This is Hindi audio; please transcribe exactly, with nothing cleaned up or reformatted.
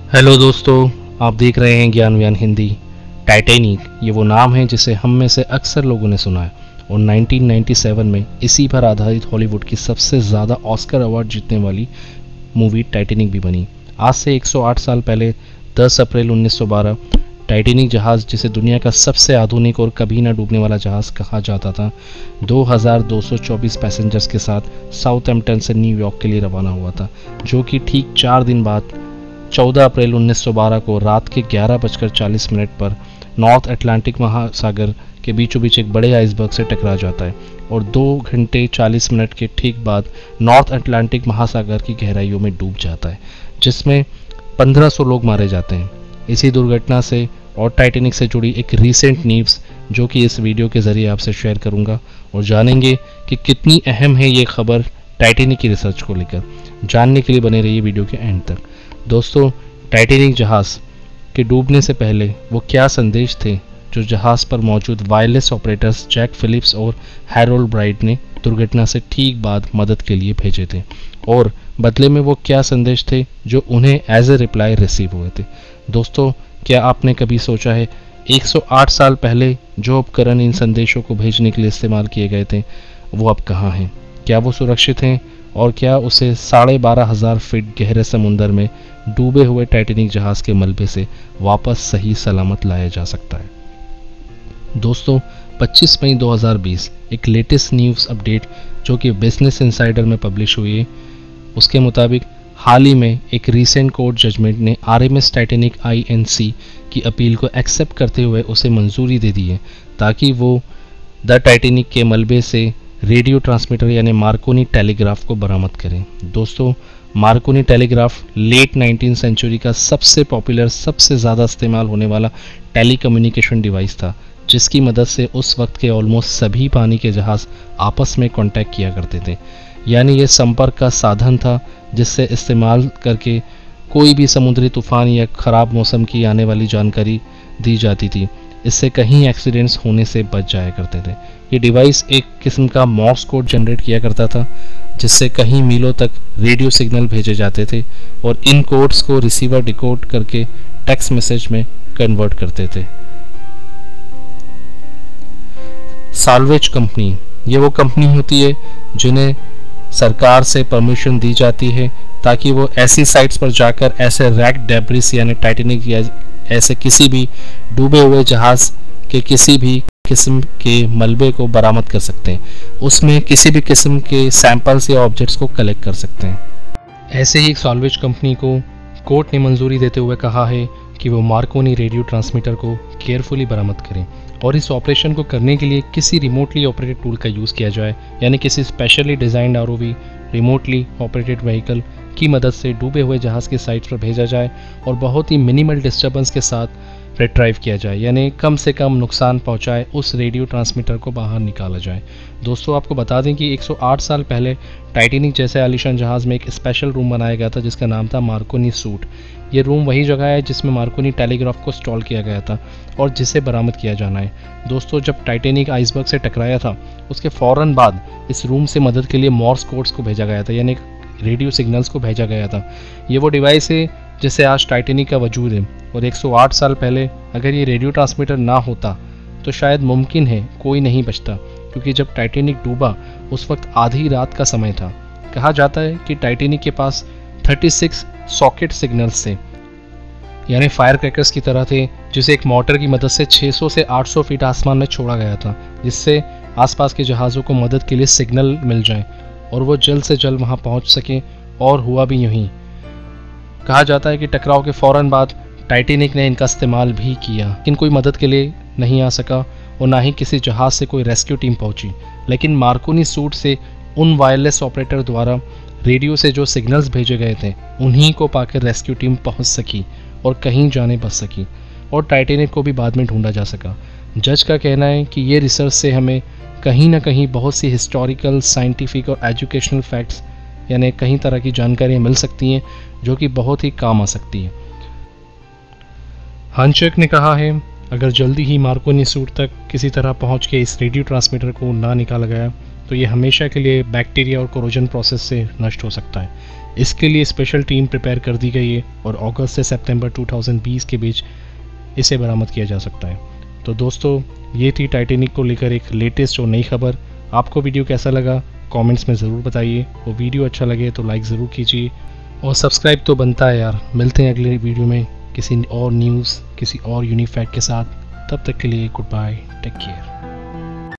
हेलो दोस्तों, आप देख रहे हैं ज्ञान व्यान हिंदी। टाइटैनिक ये वो नाम है जिसे हम में से अक्सर लोगों ने सुना है और नाइनटीन नाइंटी सेवन में इसी पर आधारित हॉलीवुड की सबसे ज़्यादा ऑस्कर अवार्ड जीतने वाली मूवी टाइटैनिक भी बनी। आज से एक सौ आठ साल पहले दस अप्रैल उन्नीस सौ बारह टाइटैनिक जहाज़, जिसे दुनिया का सबसे आधुनिक और कभी ना डूबने वाला जहाज़ कहा जाता था, दो हज़ार दो सौ चौबीस पैसेंजर्स के साथ साउथहैम्पटन से न्यूयॉर्क के लिए रवाना हुआ था, जो कि ठीक चार दिन बाद चौदह अप्रैल उन्नीस सौ बारह को रात के ग्यारह बजकर चालीस मिनट पर नॉर्थ अटलांटिक महासागर के बीचों बीच एक बड़े आइसबर्ग से टकरा जाता है और दो घंटे चालीस मिनट के ठीक बाद नॉर्थ अटलांटिक महासागर की गहराइयों में डूब जाता है, जिसमें पंद्रह सौ लोग मारे जाते हैं। इसी दुर्घटना से और टाइटैनिक से जुड़ी एक रीसेंट न्यूज़ जो कि इस वीडियो के ज़रिए आपसे शेयर करूंगा और जानेंगे कि कितनी अहम है ये खबर टाइटैनिक की रिसर्च को लेकर। जानने के लिए बने रहिए वीडियो के एंड तक। दोस्तों, टाइटैनिक जहाज़ के डूबने से पहले वो क्या संदेश थे जो जहाज़ पर मौजूद वायरलेस ऑपरेटर्स जैक फिलिप्स और हैरोल्ड ब्राइट ने दुर्घटना से ठीक बाद मदद के लिए भेजे थे, और बदले में वो क्या संदेश थे जो उन्हें एज ए रिप्लाई रिसीव हुए थे। दोस्तों, क्या आपने कभी सोचा है एक सौ आठ साल पहले जो उपकरण इन संदेशों को भेजने के लिए इस्तेमाल किए गए थे वो अब कहाँ हैं? क्या वो सुरक्षित हैं और क्या उसे साढ़े बारह हज़ार फीट गहरे समुंदर में डूबे हुए टाइटैनिक जहाज़ के मलबे से वापस सही सलामत लाया जा सकता है? दोस्तों, पच्चीस मई दो हज़ार बीस एक लेटेस्ट न्यूज़ अपडेट जो कि बिजनेस इनसाइडर में पब्लिश हुई है, उसके मुताबिक हाल ही में एक रीसेंट कोर्ट जजमेंट ने आरएमएस टाइटैनिक आईएनसी की अपील को एक्सेप्ट करते हुए उसे मंजूरी दे दी है ताकि वो द टाइटैनिक के मलबे से रेडियो ट्रांसमीटर यानी मार्कोनी टेलीग्राफ को बरामद करें। दोस्तों, Marconi telegraph late nineteen century का सबसे पॉपुलर, सबसे ज़्यादा इस्तेमाल होने वाला टेलीकम्युनिकेशन डिवाइस था, जिसकी मदद से उस वक्त के ऑलमोस्ट सभी पानी के जहाज़ आपस में कांटेक्ट किया करते थे। यानी ये संपर्क का साधन था जिससे इस्तेमाल करके कोई भी समुद्री तूफान या ख़राब मौसम की आने वाली जानकारी दी जाती थी। इससे कहीं एक्सीडेंट्स होने से बच जाया करते थे। ये डिवाइस एक किस्म का मॉर्स कोड जनरेट किया करता था जिससे कहीं मीलों तक रेडियो सिग्नल भेजे जाते थे और इन कोड्स को रिसीवर डिकोड करके टेक्स्ट मैसेज में कन्वर्ट करते थे। साल्वेज कंपनी ये वो कंपनी होती है जिन्हें सरकार से परमिशन दी जाती है ताकि वो ऐसी साइट्स पर जाकर ऐसे रैक डेब्रिस यानी टाइटैनिक या ऐसे किसी भी डूबे हुए जहाज के किसी भी किस्म के मलबे को बरामद कर सकते हैं, उसमें किसी भी किस्म के सैंपल्स या ऑब्जेक्ट्स को कलेक्ट कर सकते हैं। ऐसे ही एक साल्वेज कंपनी को कोर्ट ने मंजूरी देते हुए कहा है कि वो मार्कोनी रेडियो ट्रांसमीटर को केयरफुली बरामद करें और इस ऑपरेशन को करने के लिए किसी रिमोटली ऑपरेटेड टूल का यूज़ किया जाए, यानी किसी specially designed ROV remotely operated vehicle की मदद से डूबे हुए जहाज़ के साइट पर भेजा जाए और बहुत ही मिनिमल डिस्टर्बेंस के साथ रिट्राइव किया जाए, यानी कम से कम नुकसान पहुंचाए उस रेडियो ट्रांसमीटर को बाहर निकाला जाए। दोस्तों, आपको बता दें कि एक सौ आठ साल पहले टाइटैनिक जैसे आलीशान जहाज़ में एक स्पेशल रूम बनाया गया था जिसका नाम था मार्कोनी सूट। ये रूम वही जगह है जिसमें मार्कोनी टेलीग्राफ को इंस्टॉल किया गया था और जिसे बरामद किया जाना है। दोस्तों, जब टाइटैनिक आइसबर्ग से टकराया था उसके फ़ौरन बाद इस रूम से मदद के लिए मॉर्स कोड्स को भेजा गया था, यानी रेडियो सिग्नल्स को भेजा गया था। ये वो डिवाइस है जिससे आज टाइटैनिक का वजूद है और एक सौ आठ साल पहले अगर ये रेडियो ट्रांसमीटर ना होता तो शायद मुमकिन है कोई नहीं बचता, क्योंकि जब टाइटैनिक डूबा उस वक्त आधी रात का समय था। कहा जाता है कि टाइटैनिक के पास छत्तीस सॉकेट सिग्नल्स थे, यानी फायर क्रैकर्स की तरह थे, जिसे एक मोटर की मदद से छह सौ से आठ सौ फीट आसमान में छोड़ा गया था, जिससे आसपास के जहाज़ों को मदद के लिए सिग्नल मिल जाए और वो जल्द से जल्द वहाँ पहुँच सकें, और हुआ भी यूं ही। कहा जाता है कि टकराव के फ़ौरन बाद टाइटैनिक ने इनका इस्तेमाल भी किया, लेकिन कोई मदद के लिए नहीं आ सका और ना ही किसी जहाज़ से कोई रेस्क्यू टीम पहुंची। लेकिन मार्कोनी सूट से उन वायरलेस ऑपरेटर द्वारा रेडियो से जो सिग्नल्स भेजे गए थे उन्हीं को पाकर रेस्क्यू टीम पहुंच सकी और कहीं जाने बच सकी और टाइटैनिक को भी बाद में ढूंढा जा सका। जज का कहना है कि ये रिसर्च से हमें कहीं ना कहीं बहुत सी हिस्टोरिकल, साइंटिफिक और एजुकेशनल फैक्ट्स यानी कई तरह की जानकारियाँ मिल सकती हैं जो कि बहुत ही काम आ सकती है। हंचक ने कहा है, अगर जल्दी ही मार्कोनी सूट तक किसी तरह पहुंच के इस रेडियो ट्रांसमीटर को ना निकाला गया तो ये हमेशा के लिए बैक्टीरिया और कोरोजन प्रोसेस से नष्ट हो सकता है। इसके लिए स्पेशल टीम प्रिपेयर कर दी गई है और अगस्त से सितंबर दो हज़ार बीस के बीच इसे बरामद किया जा सकता है। तो दोस्तों, ये थी टाइटैनिक को लेकर एक लेटेस्ट और नई खबर। आपको वीडियो कैसा लगा कमेंट्स में ज़रूर बताइए, और वीडियो अच्छा लगे तो लाइक ज़रूर कीजिए, और सब्सक्राइब तो बनता है यार। मिलते हैं अगले वीडियो में किसी और न्यूज़, किसी और यूनिक फैक्ट के साथ। तब तक के लिए गुड बाय, टेक केयर।